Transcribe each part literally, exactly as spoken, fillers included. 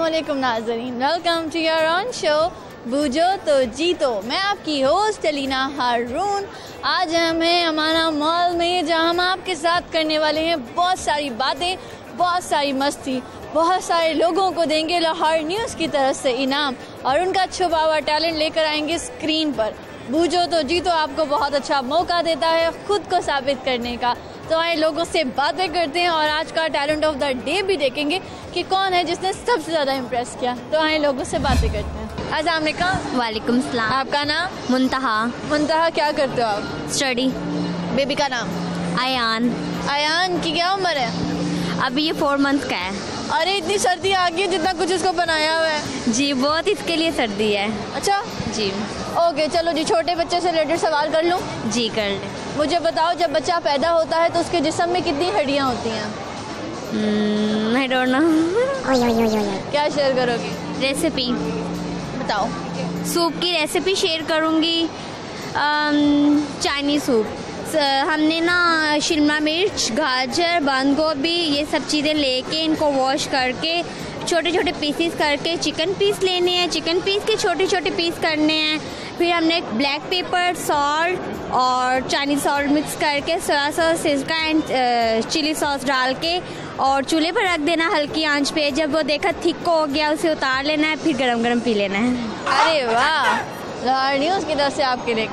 अस्सलामुअलैकुम नाज़रीन, welcome to your own show Bujho to Jeeto. मैं आपकी होस्ट अलीना हारून। आज हम हैं अमाना मॉल में, जहां हम आपके साथ करने वाले हैं बहुत सारी बातें, बहुत सारी मस्ती, बहुत सारे लोगों को देंगे लाहौर न्यूज़ की तरफ से इनाम और उनका छुपा हुआ टैलेंट लेकर आएंगे स्क्रीन पर। भूजो तो जीतो आपको बहुत अच्छा मौका देता है खुद को साबित करने का। तो आए लोगों से बातें करते हैं और आज का टैलेंट ऑफ द डे भी देखेंगे कि कौन है जिसने सबसे ज़्यादा इम्प्रेस किया। तो आए लोगों से बातें करते हैं। अस्सलाम वालेकुम। वालेकुम सलाम। आपका नाम? मुंतहा। मुंतहा, क्या करते हो आप? स्टडी। बेबी का नाम? आयान। आयान की क्या उम्र है? अभी ये फोर मंथ का है। अरे इतनी सर्दी आ गई है, जितना कुछ इसको बनाया हुआ है। जी बहुत, इसके लिए सर्दी है। अच्छा जी। ओके चलो जी, छोटे बच्चे से रिलेटेड सवाल कर लूँ? जी कर ले। मुझे बताओ, जब बच्चा पैदा होता है तो उसके जिस्म में कितनी हड्डियाँ होती हैं? I don't know. क्या शेयर करोगी? रेसिपी बताओ। सूप की रेसिपी शेयर करूँगी। Chinese soup. हमने ना शिमला मिर्च, गाजर, बंद गोभी, ये सब चीज़ें लेके इनको वॉश करके छोटे छोटे पीसीस करके चिकन पीस लेने हैं, चिकन पीस के छोटे छोटे पीस करने हैं। फिर हमने ब्लैक पेपर, सॉल्ट और चाइनीज़ सॉल्ट मिक्स करके सोया सॉस, सिरका एंड चिली सॉस डाल के और चूल्हे पर रख देना हल्की आंच पे। जब वो देखा थिक हो गया उसे उतार लेना है, फिर गरम गरम पी लेना है। अरे वाह, लाहौर न्यूज़ की तरफ से आपके लिए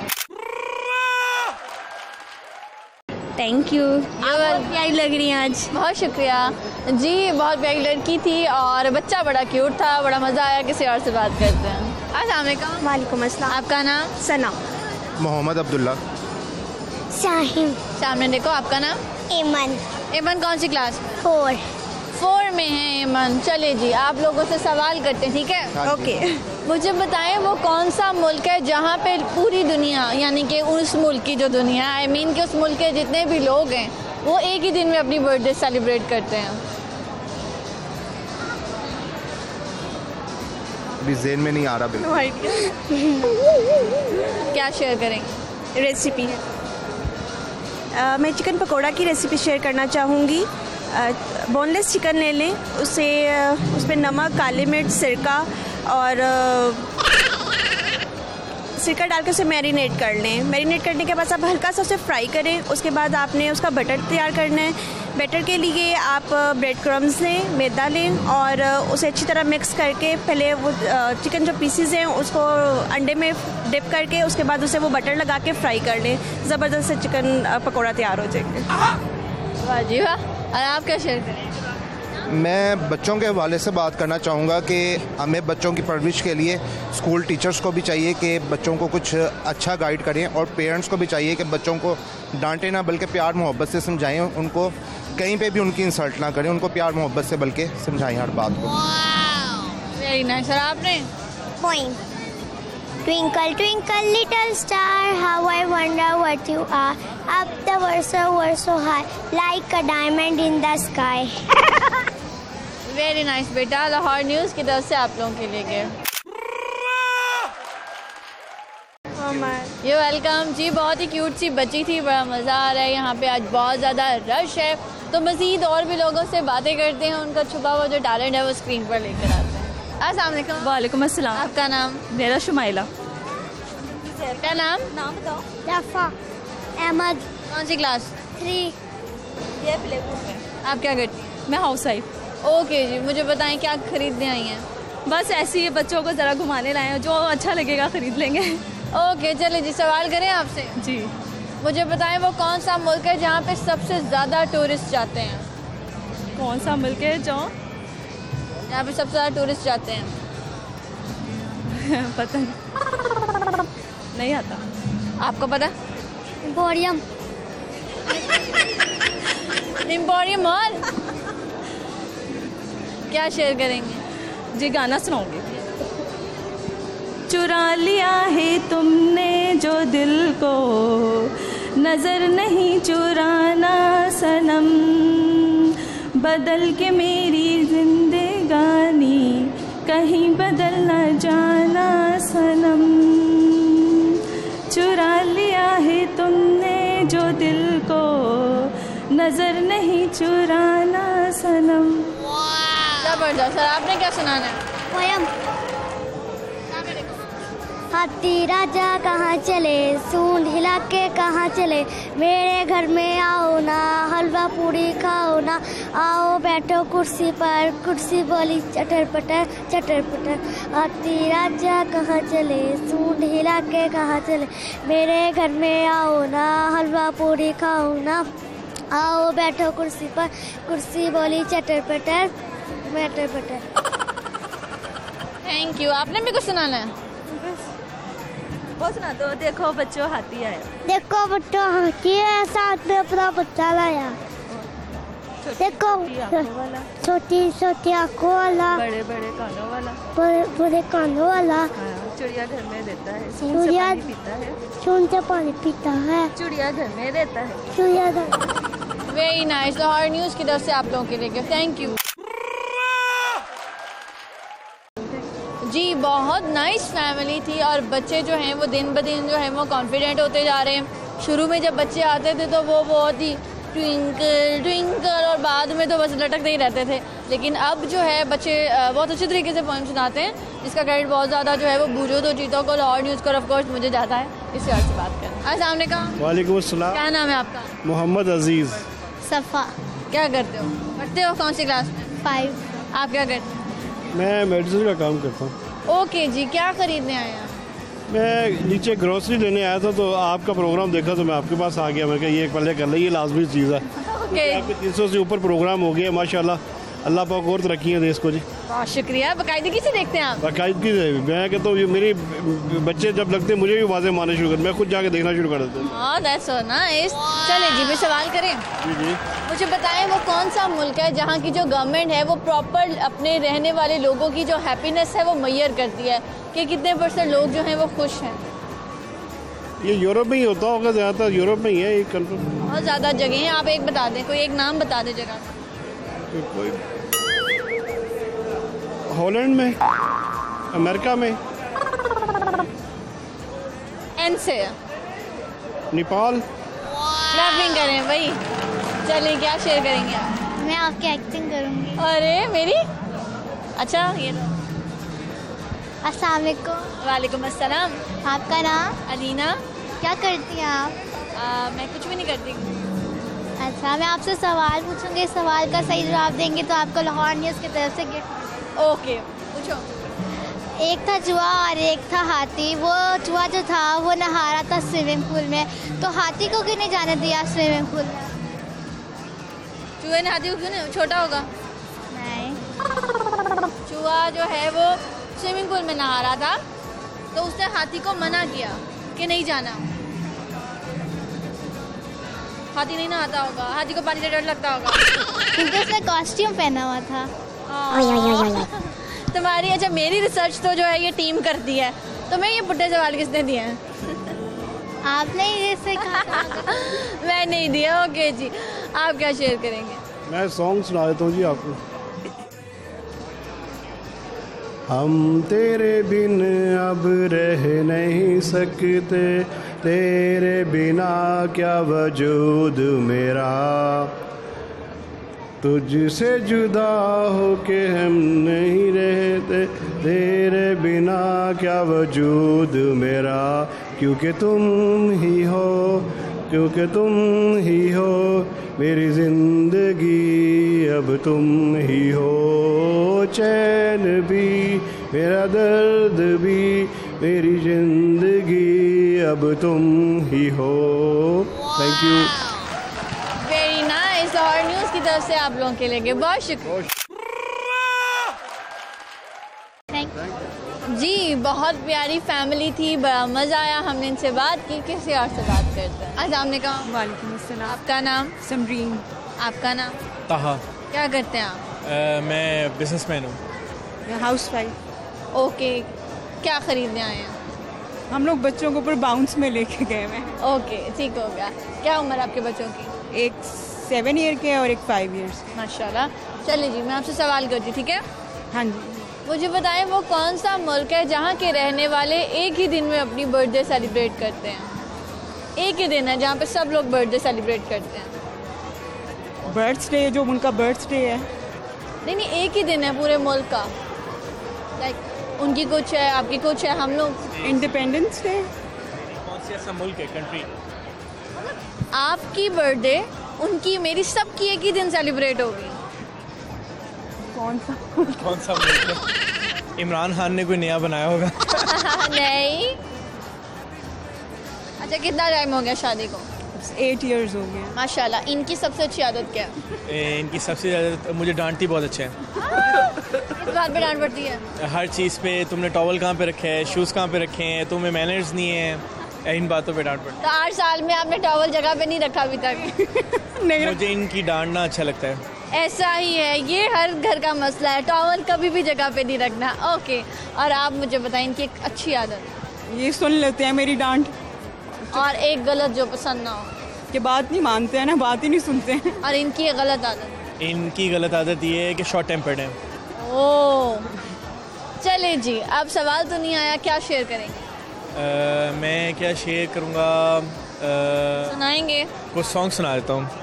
थैंक यू। बहुत प्यारी लग रही हैं आज। बहुत शुक्रिया जी। बहुत प्यारी लड़की थी और बच्चा बड़ा क्यूट था, बड़ा मज़ा आया। किसी और से बात करते हैं। अस्सलाम वालेकुम। वालेकुम अस्सलाम। आपका नाम? सना। मोहम्मद अब्दुल्ला। शाहिम। सामने देखो, आपका नाम? एमन। एमन कौन सी क्लास? फोर। फोर में है एमन। चले जी, आप लोगों से सवाल करते हैं, ठीक है? ओके। मुझे बताएं वो कौन सा मुल्क है जहाँ पे पूरी दुनिया, यानी कि उस मुल्क की जो दुनिया, आई मीन कि उस मुल्क के जितने भी लोग हैं वो एक ही दिन में अपनी बर्थडे सेलिब्रेट करते हैं? अभी ज़हन में नहीं आ रहा बिल्कुल। क्या शेयर करेंगे? रेसिपी है। मैं चिकन पकोड़ा की रेसिपी शेयर करना चाहूँगी। बोनलेस चिकन ले लें, उसे उस पर नमक, काली मिर्च, सिरका और सिरका डाल के उसे मैरिनेट कर लें। मैरिनेट करने के बाद आप हल्का सा उसे फ्राई करें। उसके बाद आपने उसका बटर तैयार करना है। बैटर के लिए आप ब्रेड क्रम्स लें, मैदा लें और उसे अच्छी तरह मिक्स करके पहले वो चिकन जो पीसीज हैं उसको अंडे में डिप करके उसके बाद उसे वो बटर लगा के फ्राई कर लें। ज़बरदस्त से चिकन पकौड़ा तैयार हो जाएंगे। वाह जी वाह। और आप क्या शेयर करें? मैं बच्चों के हवाले से बात करना चाहूँगा कि हमें बच्चों की परवरिश के लिए स्कूल टीचर्स को भी चाहिए कि बच्चों को कुछ अच्छा गाइड करें और पेरेंट्स को भी चाहिए कि बच्चों को डांटें ना बल्कि प्यार मोहब्बत से समझाएं। उनको कहीं पे भी उनकी इंसल्ट ना करें, उनको प्यार मोहब्बत से बल्कि समझाएं हर बात को। Very nice. और आपने? Point. Twinkle, twinkle, little star, how I wonder what you are. Up the world so, world so high, like a diamond in the sky. Very nice बेटा। लाहौर न्यूज़ की तरफ से आप लोगों के लिए गए। ये वेलकम जी। बहुत ही क्यूट सी बच्ची थी, बड़ा मज़ा आ रहा है। यहाँ पे आज बहुत ज़्यादा रश है, तो मज़ीद और भी लोगों से बातें करते हैं, उनका छुपा हुआ जो टैलेंट है वो स्क्रीन पर लेकर आते हैं। अस्सलाम वालेकुम। वालेकुम अस्सलाम। आपका नाम? मेरा शुमाइला। क्या नाम? नाम बताओ। लफा। अहमद। कौन सी क्लास? थ्री। ये प्ले ग्रुप है। आप क्या करती हैं? मैं हाउस वाइफ। ओके जी, मुझे बताएं क्या खरीदने आई हैं? बस ऐसे ही बच्चों को ज़रा घुमाने लाए हैं, जो अच्छा लगेगा ख़रीद लेंगे। ओके चले जी, सवाल करें आपसे? जी। मुझे बताएं वो कौन सा मुल्क है जहाँ पे सबसे ज़्यादा टूरिस्ट जाते हैं? कौन सा मुल्क है जो यहाँ पे सबसे ज़्यादा टूरिस्ट जाते हैं? पता नहीं, नहीं आता। आपको पता? एम्पोरियम। Emporium mall. क्या शेयर करेंगे? जी गाना सुनाऊंगी। चुरा लिया है तुमने जो दिल को, नज़र नहीं चुराना सनम, बदल के मेरी जिंदगानी कहीं बदल न जाना सनम। चुरा लिया है तुमने जो दिल को, नज़र नहीं चुराना सनम। जबरदस्त। सर आपने क्या सुनाना है? पोयम। हाथी राजा कहाँ चले, सूंड हिला के कहाँ चले, मेरे घर में आओ ना, हलवा पूरी खाओ ना, आओ बैठो कुर्सी पर, कुर्सी बोली चटर पटर चटर पटर। हाथी राजा कहाँ चले, सूंड हिला के कहाँ चले, मेरे घर में आओ ना, हलवा पूरी खाओ ना, आओ बैठो कुर्सी पर, कुर्सी बोली चटर पटर मटर पटर। Thank you. आपने भी कुछ सुनाना है? वो सुना दो। देखो बच्चों हाथी आया, देखो बच्चों हाथी है, साथ में अपना बच्चा लाया, देखो छोटी छोटी आंखों वाला, बड़े बड़े कानों वाला, बड़े बड़े कानों वाला, हाँ, चिड़िया घर में रहता है, सूंड से चिड़िया पानी पीता है, सूंड से पानी पीता है, चिड़िया घर में रहता है। चिड़िया घर। Very nice. लाहौर न्यूज़ की तरफ से आप लोगों के लिए थैंक यू जी। बहुत नाइस फैमिली थी और बच्चे जो हैं वो दिन ब दिन जो है वो कॉन्फिडेंट होते जा रहे हैं। शुरू में जब बच्चे आते थे तो वो बहुत ही ट्विंकल ट्विंकल और बाद में तो बस लटकते ही रहते थे, लेकिन अब जो है बच्चे बहुत अच्छे तरीके से पोएम सुनाते हैं, जिसका क्रेडिट बहुत ज़्यादा जो है वो भूजो तो जीतो को, लाहौर न्यूज़ को, ऑफ कोर्स मुझे जाता है। इसी और से बात करें। अस्सलाम वालेकुम। वालेकुम अस्सलाम। क्या नाम है आपका? मोहम्मद अजीज़। सफ़ा। क्या करते हो? पढ़ते हो कौन सी क्लास में? फाइव। आप क्या करते हो? मैं मेडिसिन का काम करता हूँ। ओके जी। क्या खरीदने आए हैं? मैं नीचे ग्रोसरी लेने आया था तो आपका प्रोग्राम देखा तो मैं आपके पास आ गया। मैं कहा ये पहले कर ले, ये लाजमी चीज़ है। ओके। आपके तीन सौ से ऊपर प्रोग्राम हो गया माशाल्लाह। अल्लाह पाक और तरक्की है देश को जी। बहुत शुक्रिया। बाकायदगी से देखते हैं आप? बाकायदगी से। मैं कहता हूँ ये मेरे बच्चे जब लगते हैं मुझे भी वाज़े मारने शुरू कर, मैं खुद जाके देखना शुरू कर देता हूँ। हाँ दैट्स सो नाइस। चलिए जी भी सवाल करें। जी जी। मुझे बताएं वो कौन सा मुल्क है जहाँ की जो गवर्नमेंट है वो प्रॉपर अपने रहने वाले लोगों की जो हैप्पीनेस है वो मैयर करती है कि कितने परसेंट लोग जो हैं वो खुश हैं? ये यूरोप में ही होता होगा ज़्यादातर, यूरोप में ही है ये कंट्री। बहुत ज़्यादा जगह हैं। आप एक बता दें, कोई एक नाम बता दें जगह का। कोई हॉलैंड में, अमेरिका में, एन से नेपाल। क्लैपिंग करें भाई। चलिए क्या शेयर करेंगे आप? मैं आपकी एक्टिंग करूँगी। अरे मेरी? अच्छा ये लो। अस्सलाम वालेकुम। वालेकुम अस्सलाम। आपका नाम? अलीना। क्या करती हैं आप? आ, मैं कुछ भी नहीं करती। अच्छा, मैं आपसे सवाल पूछूंगी, सवाल का सही जवाब देंगे तो आपको लाहौर न्यूज़ की तरफ से गिफ्ट। ओके पूछो। एक था चूहा और एक था हाथी। वो चूहा जो था वो नहा रहा था स्विमिंग पूल में, तो हाथी को क्यों नहीं जाने दिया स्विमिंग पूल में? चूहे ने हाथी को क्यों नहीं? छोटा होगा। नहीं। चूहा जो है वो स्विमिंग पूल में नहा रहा था तो उसने हाथी को मना किया कि नहीं जाना। हाथी नहीं नहाता होगा, हाथी को पानी से डर लगता होगा क्योंकि उसने कॉस्ट्यूम पहना हुआ था। तुम्हारी अच्छा मेरी रिसर्च तो जो है ये टीम करती है, तो मैं ये पुट्टे सवाल किसने दिए हैं? आपने ही जैसे कहा। मैं नहीं दिया। ओके जी। आप क्या शेयर करेंगे? मैं सॉन्ग सुना देता हूँ जी आपको। हम तेरे बिन अब रह नहीं सकते, तेरे बिना क्या वजूद मेरा, तुझसे जुदा हो के हम नहीं रहते, तेरे बिना क्या वजूद मेरा, क्योंकि तुम ही हो, क्योंकि तुम ही हो मेरी ज़िंदगी, अब तुम ही हो चैन भी मेरा दर्द भी, मेरी ज़िंदगी अब तुम ही हो। Thank you. Very nice. और न्यूज़ की तरफ से आप लोगों के लिए बहुत शुक्रिया जी। बहुत प्यारी फैमिली थी, बड़ा मज़ा आया, हमने इनसे बात की। किसी और से बात करते हैं। अस्सलाम वालेकुम। वालेकुम अस्सलाम। आपका नाम? समरीन। आपका नाम? ताहा। क्या करते हैं आप? uh, मैं बिजनेसमैन हूँ। Housewife. ओके। क्या खरीदने आए हैं? हम लोग बच्चों को ऊपर बाउंस में लेके गए हैं। ओके ठीक हो गया। क्या उम्र आपके बच्चों की? एक सेवन ईयर के और एक फाइव ईयर्स। माशाल्लाह। चलिए जी मैं आपसे सवाल करती हूँ, ठीक है? हाँ जी। मुझे बताएं वो कौन सा मुल्क है जहाँ के रहने वाले एक ही दिन में अपनी बर्थडे सेलिब्रेट करते हैं? एक ही दिन है जहाँ पे सब लोग बर्थडे सेलिब्रेट करते हैं। बर्थडे जो उनका बर्थडे है नहीं नहीं, एक ही दिन है पूरे मुल्क का। लाइक उनकी कुछ है, आपकी कुछ है, हम लोग इंडिपेंडेंस डे। कौन सी ऐसा मुल्क है, कंट्री? आपकी बर्थडे, उनकी, मेरी, सबकी एक ही दिन सेलिब्रेट होगी। कौन सा कौन सा मुल्क है? इमरान खान ने कोई नया बनाया होगा। नहीं। अच्छा, कितना टाइम हो गया शादी को? एट इयर्स हो गए। माशाल्लाह। इनकी सबसे अच्छी आदत क्या है? ए, इनकी सबसे ज़्यादा मुझे डांटती बहुत अच्छा है। किस बात पे डांट पड़ती है? हर चीज़ पे, तुमने टॉवल कहाँ पे रखे है, शूज़ कहाँ पे रखे हैं, तुम्हें मैनर्स नहीं है, इन बातों पे डांट पड़ती तो आठ साल में आपने टॉवल जगह पे नहीं रखा अभी तक? है। मुझे इनकी डांटना अच्छा लगता है। ऐसा ही है, ये हर घर का मसला है, टॉवल कभी भी जगह पे नहीं रखना। ओके, और आप मुझे बताएं इनकी एक अच्छी आदत, ये सुन लेते हैं मेरी डांट, और एक गलत जो पसंद ना हो। कि बात नहीं मानते हैं ना, बात ही नहीं सुनते हैं। और इनकी एक गलत आदत? इनकी गलत आदत ये है कि शॉर्ट टेम्पर्ड है। ओह, चले जी, अब सवाल तो नहीं आया, क्या शेयर करेंगे? आ, मैं क्या शेयर करूँगा, सुनाएंगे? कुछ सॉन्ग सुना देता हूँ।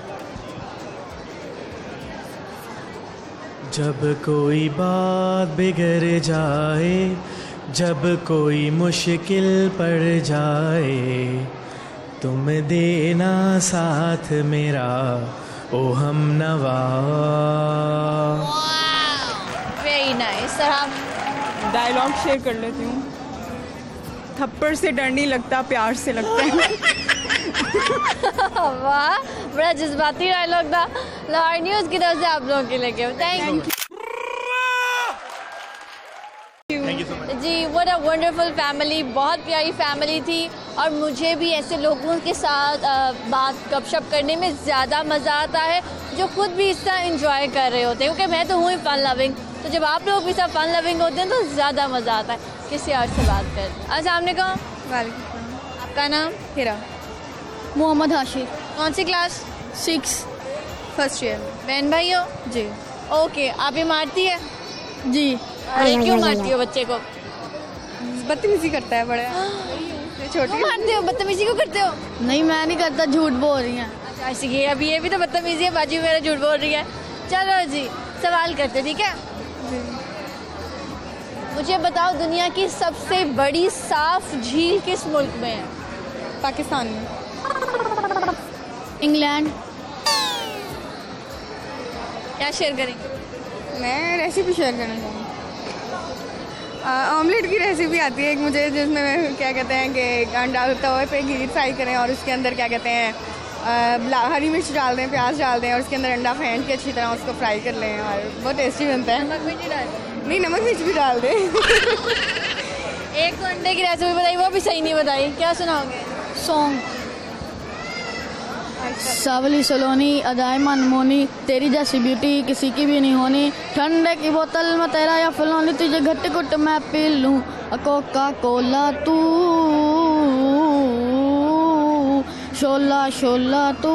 जब कोई बात बिगड़ जाए, जब कोई मुश्किल पड़ जाए, तुम देना साथ मेरा ओ हम नवा। Very nice. सर आप? डायलॉग शेयर कर लेती हूँ। थप्पड़ से डर नहीं लगता, प्यार से लगता है। वाह, बड़ा जज्बाती डायलॉग था। लाहौर न्यूज़ की तरफ से आप लोगों के लिए थैंक यू जी। व्हाट अ वंडरफुल फैमिली, बहुत प्यारी फैमिली थी। और मुझे भी ऐसे लोगों के साथ आ, बात गपशप करने में ज़्यादा मज़ा आता है जो खुद भी इस तरह इंजॉय कर रहे होते हैं, क्योंकि मैं तो हूँ ही फन लविंग। तो जब आप लोग भी सब फन लविंग होते हैं तो ज़्यादा मज़ा आता है। किसी और से बात कर। अस्सलाम वालेकुम। आपका नाम? हिरा। मोहम्मद हाशिर। कौन सी क्लास? Six, first year. बहन भाई हो? जी। ओके, आप ये मारती है? जी। अरे क्यों मारती हो बच्चे को? बदतमीजी करता है बड़ा। क्यों मारते हो? बदतमीजी क्यों करते हो? नहीं, मैं नहीं करता, झूठ बोल रही हैं। अच्छा, ऐसे ये अभी ये भी तो बदतमीजी है, बाजी मेरा झूठ बोल रही है। चलो जी, सवाल करते, ठीक है? मुझे बताओ, दुनिया की सबसे बड़ी साफ झील किस मुल्क में है? पाकिस्तान में। इंग्लैंड। क्या शेयर करेंगे? मैं रेसिपी शेयर करना चाहूँगी। ऑमलेट की रेसिपी आती है एक मुझे, जिसमें मैं क्या कहते हैं कि अंडा तवे पे घी फ्राई करें और उसके अंदर क्या कहते हैं आ, हरी मिर्च डाल दें, प्याज डाल दें और उसके अंदर अंडा फेंट के अच्छी तरह उसको फ्राई कर लें और बहुत टेस्टी बनता है। नमक मिर्ची डाल दें? नहीं, नमक मिर्च भी डाल दें। एक तो अंडे की रेसिपी बताई, वो भी सही नहीं बताई। क्या सुनाओगे? सॉन्ग। सावली सलोनी, अदाए मनमोनी, तेरी जैसी ब्यूटी किसी की भी नहीं होनी, ठंडे की बोतल में तेरा या फलोनी, तुझे घट घुट मैं पी लूं, कोका कोला तू, शोला शोला तू,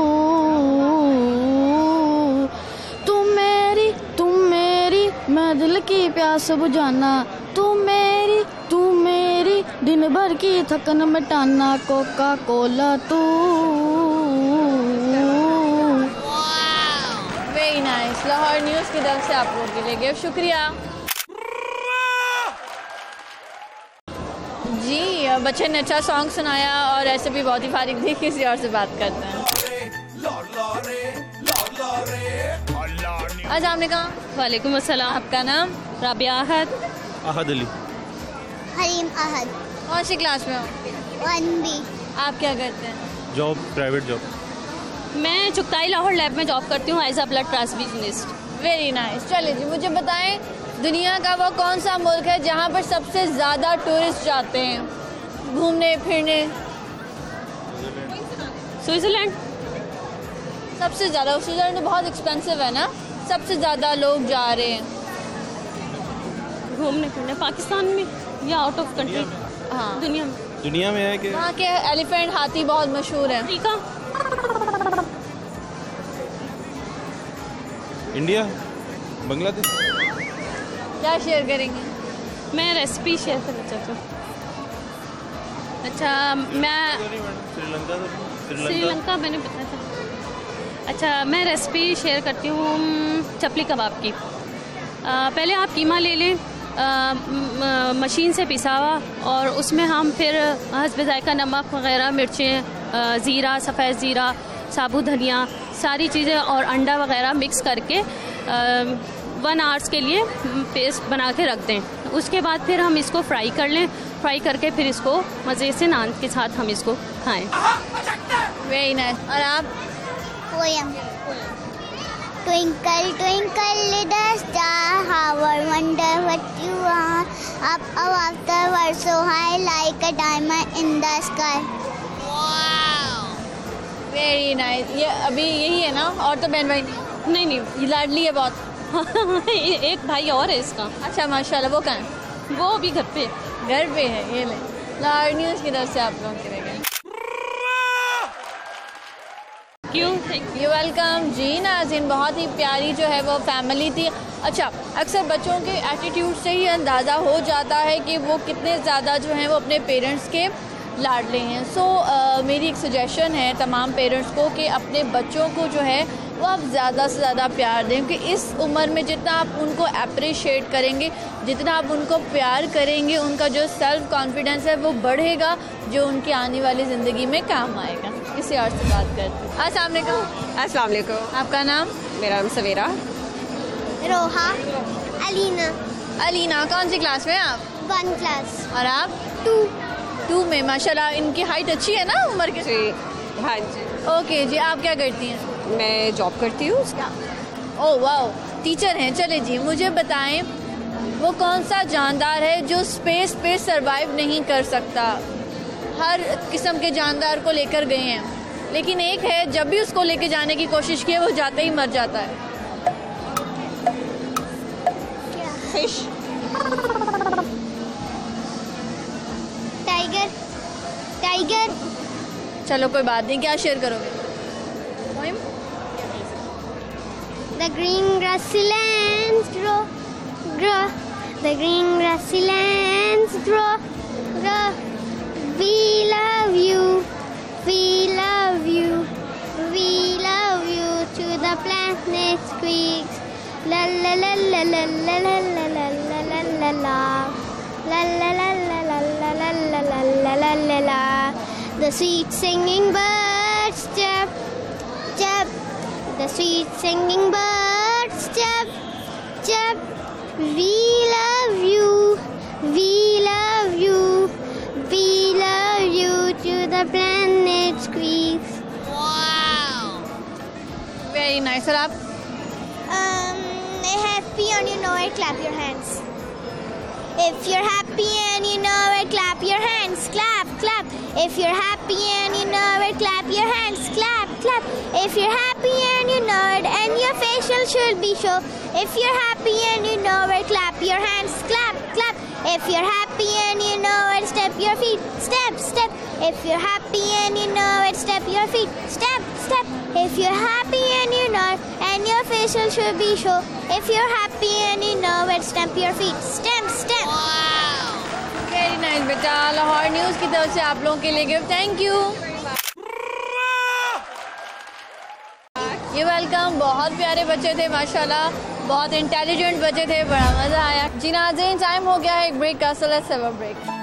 तू मेरी तू मेरी मैं दिल की प्यास बुझाना, तू मेरी तू मेरी दिन भर की थकन मिटाना, कोका कोला तू। Very nice. लाहौर न्यूज़ की तरफ से आप लोगों के लिए गिफ्ट, शुक्रिया जी। बच्चे ने अच्छा सॉन्ग सुनाया और ऐसे भी बहुत ही फारिग थी। किसी और से बात करते हैं। अस्सलाम वालेकुम। वालेकुम अस्सलाम। आपका नाम? राबिया अहद। अहद अली। हरीम अहद। कौन सी क्लास में हो? One B. आप क्या करते हैं? Job, private job. मैं चुगताई लाहौर लैब में जॉब करती हूँ as a blood transfusionist. Very nice. चलिए जी, मुझे बताएं, दुनिया का वो कौन सा मुल्क है जहाँ पर सबसे ज़्यादा टूरिस्ट जाते हैं घूमने फिरने? स्विट्ज़रलैंड। सबसे ज़्यादा? स्विट्ज़रलैंड तो बहुत एक्सपेंसिव है ना। सबसे ज़्यादा लोग जा रहे हैं घूमने फिरने पाकिस्तान में या आउट ऑफ कंट्री? हाँ, दुनिया में। दुनिया में है कि वहाँ के एलिफेंट, हाथी बहुत मशहूर है। अफ्रीका। इंडिया, बांग्लादेश। क्या शेयर करेंगे? मैं रेसिपी शेयर करना चाहती हूँ। अच्छा, मैं श्रीलंका। श्रीलंका मैंने पता था। अच्छा, मैं रेसिपी शेयर करती हूँ चपली कबाब की। आ, पहले आप कीमा ले लें, आ, म, मशीन से पिसा हुआ, और उसमें हम फिर हस्ब जायका नमक वगैरह, मिर्चें, ज़ीरा, सफ़ेद ज़ीरा, साबुत धनिया, सारी चीज़ें और अंडा वगैरह मिक्स करके वन आवर्स के लिए पेस्ट बना के रख दें। उसके बाद फिर हम इसको फ्राई कर लें, फ्राई करके फिर इसको मज़े से नान के साथ हम इसको खाएं। Very nice. और आप? Poem. Twinkle, twinkle, little star, how I wonder what you are. Up above the world so high, like a diamond in the sky. Very nice. ये अभी यही है ना, और तो बहन भाई नहीं? नहीं नहीं, ये लाडली है बहुत। एक भाई और है इसका। अच्छा, माशाल्लाह। वो कहाँ है? वो भी घर पे घर पे है। ये ले, लाड न्यूज़ की तरफ से आप लोगों के लिए। क्यों? यू वेलकम जी। नाज़रीन, बहुत ही प्यारी जो है वो फैमिली थी। अच्छा, अक्सर बच्चों के एटीट्यूड से ही अंदाज़ा हो जाता है कि वो कितने ज़्यादा जो हैं वो अपने पेरेंट्स के लाडले हैं। सो so, uh, मेरी एक सजेशन है तमाम पेरेंट्स को कि अपने बच्चों को जो है वो आप ज़्यादा से ज़्यादा प्यार दें, क्योंकि इस उम्र में जितना आप उनको अप्रिशिएट करेंगे, जितना आप उनको प्यार करेंगे, उनका जो सेल्फ कॉन्फिडेंस है वो बढ़ेगा, जो उनकी आने वाली ज़िंदगी में काम आएगा। किसी और से बात करते हैं। अस्सलाम वालेकुम। अस्सलाम वालेकुम। आपका नाम? मेरा नाम सवेरा। रोहा। अलीना। अलीना, कौन सी क्लास में आप? One class. और आप? टू। टू में। माशाल्लाह, इनकी हाइट अच्छी है ना उम्र के? जी हाँ जी। ओके जी। आप क्या करती हैं? मैं जॉब करती हूँ। ओह वाह, टीचर हैं। चले जी, मुझे बताएं वो कौन सा जानदार है जो स्पेस पे सरवाइव नहीं कर सकता? हर किस्म के जानदार को लेकर गए हैं, लेकिन एक है जब भी उसको लेके जाने की कोशिश की वो जाते ही मर जाता है। फिश। टाइगर। टाइगर। चलो कोई बात नहीं, क्या शेयर करोगे? Poem? The green grassy lands grow, grow. The green grassy lands grow, grow. We love you, we love you, we love you to the planet squeaks. La la la la la la la la la la la la la. La la la la la la la la la la la la la. The sweet singing birds chirp, chirp. The sweet singing birds chirp, chirp. We love you, we love you, we love you to the planet squeaks. Wow, very nice. और आप? Um, happy and you know it, clap your hands. If you're happy and you know it, clap your hands, clap, clap. If you're happy and you know it, clap your hands, clap, clap. If you're happy and you know it, and your facial should be show. If you're happy and you know it, clap your hands, clap, clap. If you're happy and you know it, step your feet, step, step. If you're happy and you know it, step your feet, step, step. If you're happy and you know it, and your facial should be show. If you're happy and you know it, stamp your feet, stamp, stamp. Very nice बेटा। Lahore news की तरफ से आप लोगों के लिए gift. Thank you. ये welcome. बहुत प्यारे बच्चे थे माशाल्लाह, बहुत इंटेलिजेंट बच्चे थे, बड़ा मज़ा आया। जी नाज़रीन, टाइम हो गया है एक ब्रेक का, so let's have a break.